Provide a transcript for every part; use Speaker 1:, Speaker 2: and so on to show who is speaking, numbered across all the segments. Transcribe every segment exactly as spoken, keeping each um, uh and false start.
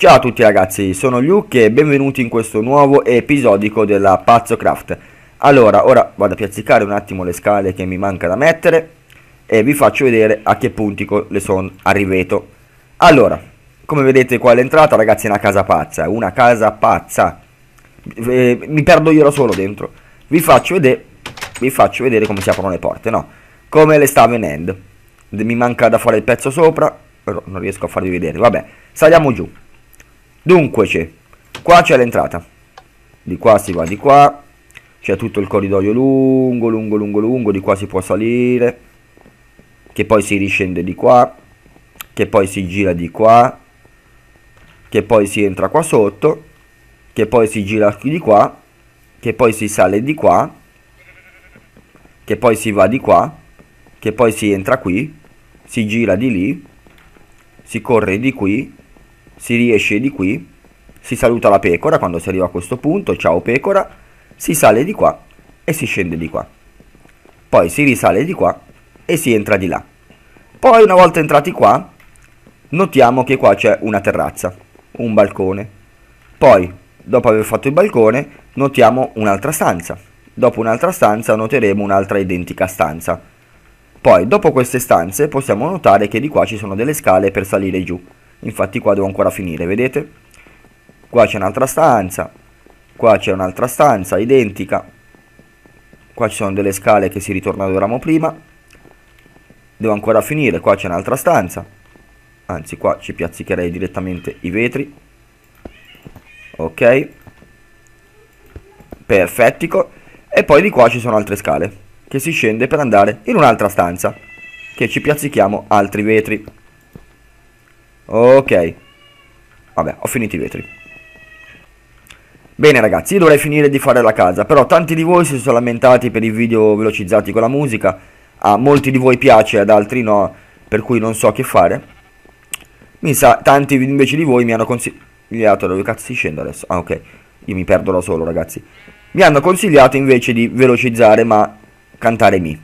Speaker 1: Ciao a tutti ragazzi, sono Luke e benvenuti in questo nuovo episodico della Pazzocraft. Allora, ora vado a piazzicare un attimo le scale che mi manca da mettere e vi faccio vedere a che punti le sono arrivato. Allora, come vedete qua l'entrata ragazzi è una casa pazza, una casa pazza. Eh, mi perdo io da solo dentro. Vi faccio vedere, vi faccio vedere come si aprono le porte, no? Come le sta venendo. Mi manca da fare il pezzo sopra, però non riesco a farvi vedere, vabbè, saliamo giù. Dunque c'è, qua c'è l'entrata, di qua si va di qua, c'è tutto il corridoio lungo, lungo, lungo, lungo, di qua si può salire, che poi si riscende di qua, che poi si gira di qua, che poi si entra qua sotto, che poi si gira di qua, che poi si sale di qua, che poi si va di qua, che poi si entra qui, si gira di lì, si corre di qui, si riesce di qui, si saluta la pecora quando si arriva a questo punto, ciao pecora, si sale di qua e si scende di qua, poi si risale di qua e si entra di là. Poi una volta entrati qua, notiamo che qua c'è una terrazza, un balcone, poi dopo aver fatto il balcone notiamo un'altra stanza, dopo un'altra stanza noteremo un'altra identica stanza, poi dopo queste stanze possiamo notare che di qua ci sono delle scale per salire giù. Infatti qua devo ancora finire, vedete? Qua c'è un'altra stanza, qua c'è un'altra stanza identica, qua ci sono delle scale che si ritorna dove eravamo prima, devo ancora finire, qua c'è un'altra stanza, anzi qua ci piazzicherei direttamente i vetri, ok, perfettico, e poi di qua ci sono altre scale, che si scende per andare in un'altra stanza, che ci piazzichiamo altri vetri. Ok, vabbè, ho finito i vetri. Bene ragazzi, io dovrei finire di fare la casa, però tanti di voi si sono lamentati per i video velocizzati con la musica, a molti di voi piace, ad altri no, per cui non so che fare. Mi sa, tanti invece di voi mi hanno consigliato, dove cazzo si scende adesso? Ah ok, io mi perdo da solo ragazzi. Mi hanno consigliato invece di velocizzare ma cantare mi.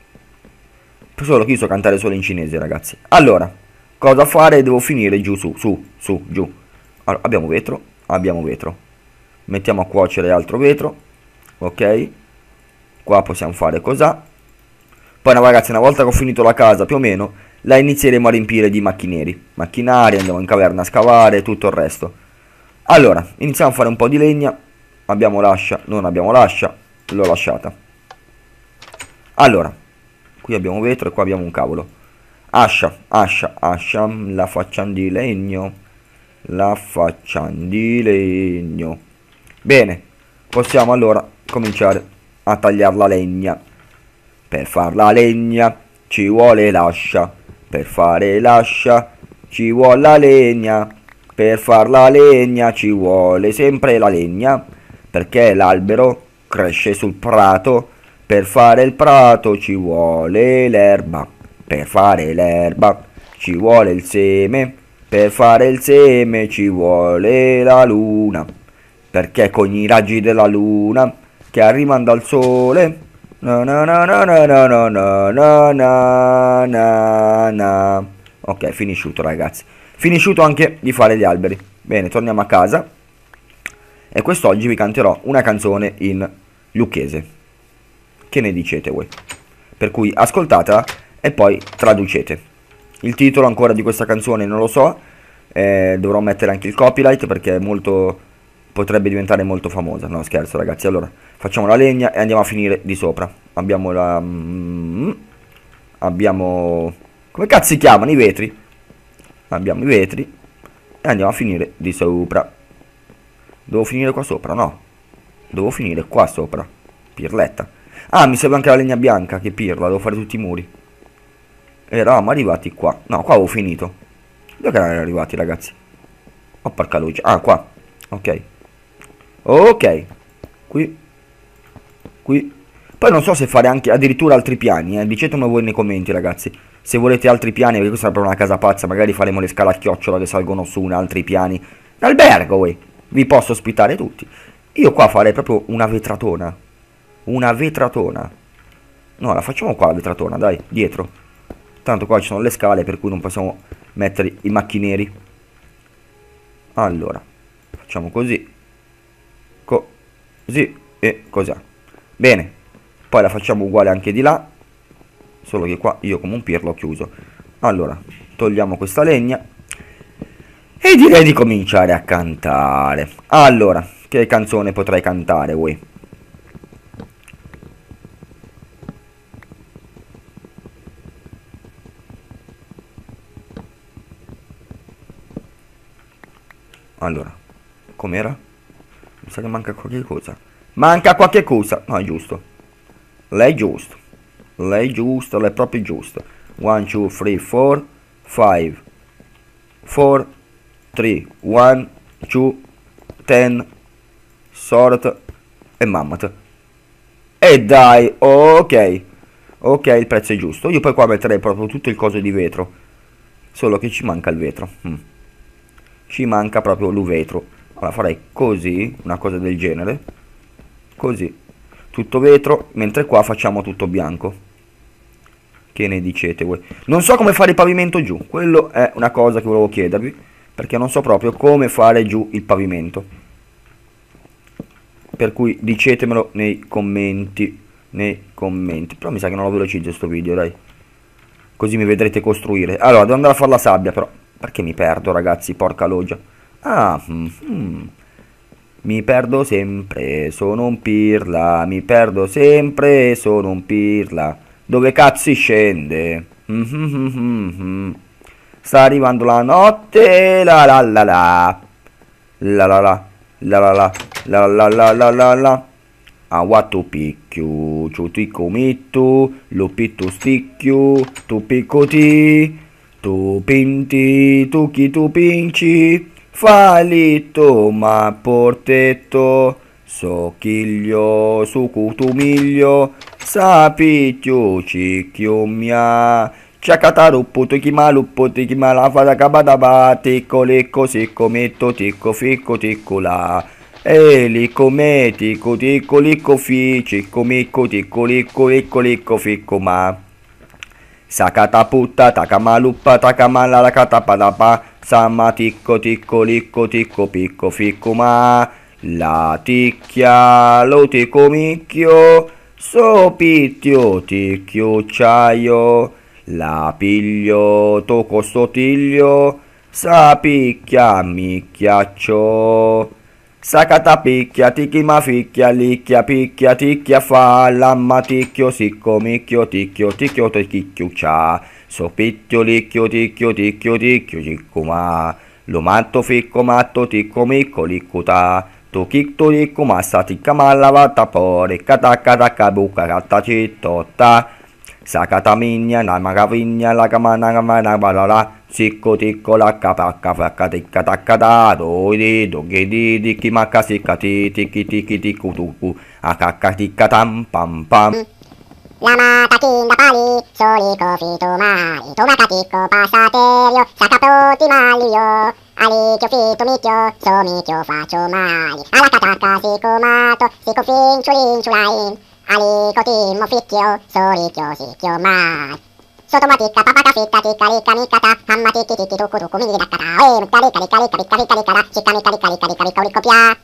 Speaker 1: Solo che io so cantare solo in cinese ragazzi. Allora, cosa fare? Devo finire giù, su, su, su, giù. Allora, abbiamo vetro, abbiamo vetro. Mettiamo a cuocere altro vetro. Ok. Qua possiamo fare cos'ha. Poi no, ragazzi, una volta che ho finito la casa, più o meno, la inizieremo a riempire di macchineri. Macchinari, andiamo in caverna a scavare, tutto il resto. Allora, iniziamo a fare un po' di legna. Abbiamo l'ascia, non abbiamo l'ascia, l'ho lasciata. Allora, qui abbiamo vetro e qua abbiamo un cavolo. Ascia, ascia, ascia, la facciam di legno, la facciam di legno. Bene, possiamo allora cominciare a tagliare la legna. Per far la legna ci vuole l'ascia, per fare l'ascia ci vuole la legna, per far la legna ci vuole sempre la legna, perché l'albero cresce sul prato, per fare il prato ci vuole l'erba. Per fare l'erba ci vuole il seme, per fare il seme ci vuole la luna, perché con i raggi della luna che arrivano dal sole, na na na na na na na na na na na. Ok, finisciuto ragazzi, finisciuto anche di fare gli alberi. Bene, torniamo a casa e quest'oggi vi canterò una canzone in lucchese. Che ne dicete voi? Per cui ascoltatela e poi traducete. Il titolo ancora di questa canzone non lo so, eh, dovrò mettere anche il copyright perché è molto, potrebbe diventare molto famosa. No scherzo ragazzi, allora facciamo la legna e andiamo a finire di sopra. Abbiamo la... Mm, abbiamo... come cazzo si chiamano i vetri? Abbiamo i vetri e andiamo a finire di sopra. Devo finire qua sopra? No, devo finire qua sopra. Pirletta. Ah, mi serve anche la legna bianca, che pirla, devo fare tutti i muri. Eravamo arrivati qua. No, qua avevo finito. Dove erano arrivati ragazzi? Oh porca luce. Ah, qua. Ok. Ok. Qui. Qui. Poi non so se fare anche addirittura altri piani, eh. Dicetemelo voi nei commenti ragazzi. Se volete altri piani, perché questa è proprio una casa pazza. Magari faremo le scale a chiocciola che salgono su in altri piani. L'albergo, voi. Vi posso ospitare tutti. Io qua farei proprio una vetratona. Una vetratona. No, la facciamo qua la vetratona, dai, dietro. Tanto qua ci sono le scale per cui non possiamo mettere i macchineri. Allora, facciamo così, così e così. Bene, poi la facciamo uguale anche di là, solo che qua io come un pirlo ho chiuso. Allora, togliamo questa legna e direi di cominciare a cantare. Allora, che canzone potrei cantare, voi? Allora, com'era? Mi sa che manca qualche cosa. Manca qualche cosa. No, è giusto. Lei è giusto. Lei è giusto, lei è proprio giusto. one, two, three, four, five, four, three, one, two, ten, sort e mammoth. E dai, ok. Ok, il prezzo è giusto. Io poi qua metterei proprio tutto il coso di vetro. Solo che ci manca il vetro. Mm. Ci manca proprio l'uvetro. Allora farei così, una cosa del genere. Così. Tutto vetro, mentre qua facciamo tutto bianco. Che ne dicete voi? Non so come fare il pavimento giù. Quello è una cosa che volevo chiedervi. Perché non so proprio come fare giù il pavimento. Per cui dicetemelo nei commenti. Nei commenti. Però mi sa che non lo velocizzo sto video, dai. Così mi vedrete costruire. Allora, devo andare a fare la sabbia, però. Perché mi perdo, ragazzi? Porca loggia. Ah, mm, mm. Mi perdo sempre, sono un pirla. Mi perdo sempre, sono un pirla. Dove cazzo si scende? Mm -hmm -hmm -hmm. Sta arrivando la notte, la la la la. La la la, la la la, la la la la la la. Aguato picchio, ciuticco mitto, lupito sticchio, tu piccoti, tu pinti, tu chi tu pinci, falito ma portetto, socchiglio, su cutumiglio, sapicchio, cicchio mia, ciacataruppo, tu chi maluppo, tu chi malafada cabadaba, ticco licco, sicco metto, ticco ficco, ticco là. E licco me, ticco ticco licco fi, cicco micco, ticco licco, licco licco ficco ma. Sakata putta, takamaluppa, takamala la catapadapa, samma ticco ticco licco, ticco picco ficco ma. La ticchia, lo ticco micchio, sopitio ticchio acciaio, la piglio, tocco stotiglio, sapicchia micchiaccio. Sacata picchia, ticchi ma ficchia, licchia, picchia, ticchia fa, lamma ticchio, sicco, micchio, ticchio, ticchio, ticchio, cia, sopicchio, licchio, ticchio, ticchio, ticchio, cicco ma, lo matto, ficco, matto, ticco, micco, liccuta, tu chicto, licco, massa, ticca, malla, vatta, pore, catacca, tacca, buca, catta, cittota, sacata migna, la magavigna, la camana, camana, balala, sicco ticco la capacca facca ticca tacca da doi doghi di di chi macca sicca ti ticchi ticchi ticcu tucu a cacca ticca tam pam pam.
Speaker 2: La mata kinda pali solico fito mai tomaca ticco passaterio sacapoti malio alicchio fito micchio so micchio faccio mali alla catacca sicco mato sicco finciu linciulain alicco timmo ficchio soricchio sicchio mai. Sotomaticca, papaca fitta, ticca, licca, miccata, mamma ticchi, ticchi, tuccu, tuccu, mini daccata, e mucca, licca, licca, licca, licca, licca, licca, da, cicca, micca, licca, licca, licca, licca, licco, pia.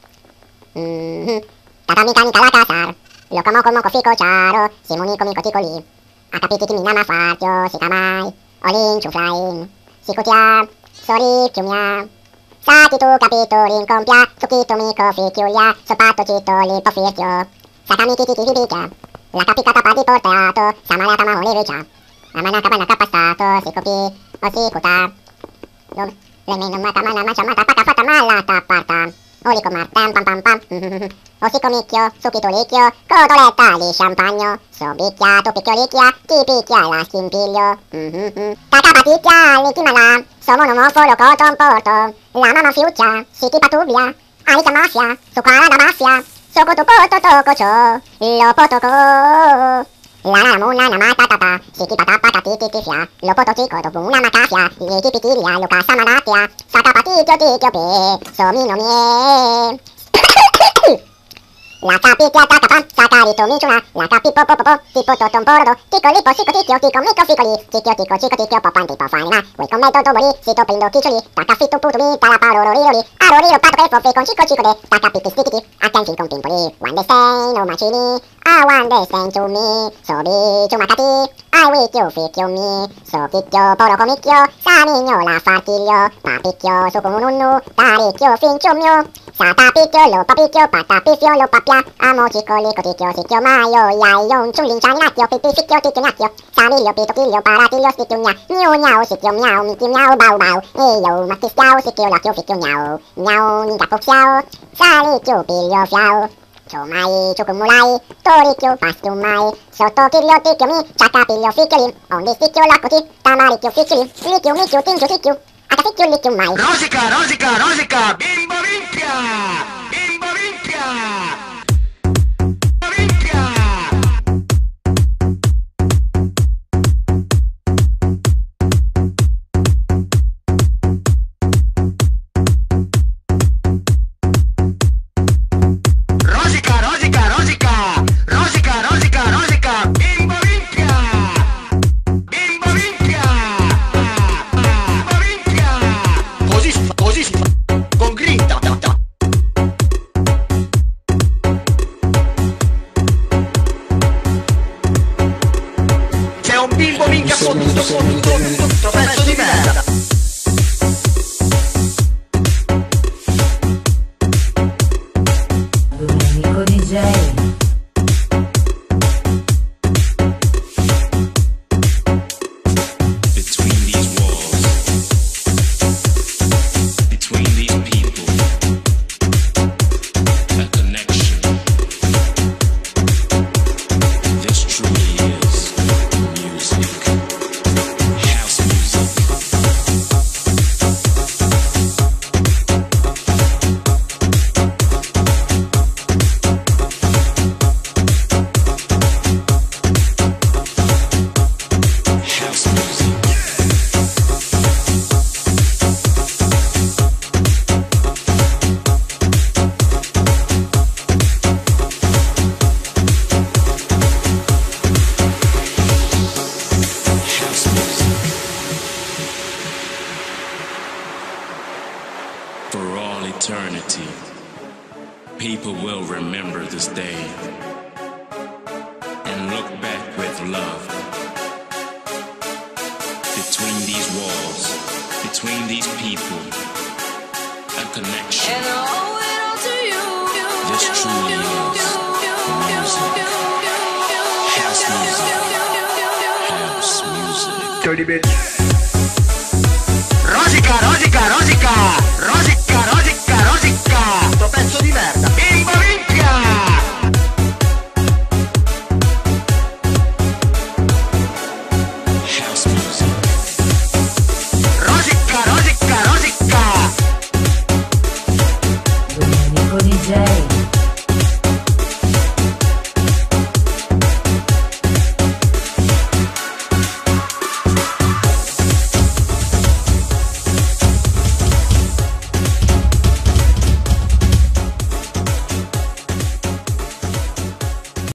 Speaker 2: Mm-hmm. Tata, mica, mica, la casar, loco, moco, moco, fico, ciaro, simonico, mico, tico, lì, a capiti, chi, minna, ma, fartio, sica, mai, olin, ciuflain, sico, tia, sori, chiumia, sati, tu, capito, rincompia, tucchito, mico, ficchiulia, sopato, cito, lipo, firtio, saca, michi, titi, vibicchia, la capicata, pa, di portato, samaleata, ma, oliviccia. La manaka manaka passato, si copi o si cuta. Dove le meno mata mana mancia mata pata fata malata parta. Olico martem pam pam pam. O si comicchio, succhito licchio, cotoletta di champagno. So bicchia, tu picchio licchia, ti picchia la schimpiglio. Tata paticchia, licchi malà, so monomofolo coton porto. La mamma fiuccia, si ti patubia, alica mafia, su quala da mafia. So coto poto toco ciò, lo potoco. La la muna na mata tata, siki pata pata titi tifia, lo poto tico dopo una macafia, li tipi tilia, lo casa manatia, sata paticchio ticchio pe, so mino mie. La capitia tacapam, sacarito miciuna, la capipo popopo, tipo totom porodo, tico lipo sico ticchio, tico mico ficoli, ticchio tico cico ticchio popan tipo fanina, ui con mezzo toboli, sito pindo chiccioli, tacafitto putumi, talaparo riroli, aroriro pato che fofi con cico cico de, tacapipi stichiti, attenfi con pimpoli, wande sei no macini, a wande sei to me, sobi ciumacati, I with you ficchio mi, so picchio poro comicchio, samigno la fartiglio, papicchio su con un unnu, taricchio finccio mio, sata picchio lo papicchio, patapifio lo papia, amo cicoli coticchio sicchio maio, iaio un ciulinciani nacchio, pipi ficchio ticchio gnacchio, samiglio pitochiglio, paratiglio sticchio gna, gnu gnau sicchio miau, miti miau bau bau, eio mattistiau sicchio lacchio ficchio gnau, gnau ninga foxiau, salicchio piglio fiau. Ciomai, ciucumulai, toricchio, pastumai, sotto chiglio ticchio mi, ciaccapiglio ficchioli, onde sticchio laccoti, tamaricchio ficchioli, licchio micchio tinchio ticchio, accaficchio licchio mai.
Speaker 3: Rosica, rosica, rosica, bimbo minchia, bimbo minchia, minchia. Bimbo minchia fottuto, fottuto, fottuto, pezzo di merda.
Speaker 4: Domenico D J.
Speaker 5: For all eternity, people will remember this day and look back with love. Between these walls, between these people, a connection. And I owe it all to you. This truly is music. House music. House music.
Speaker 3: Dirty bitch.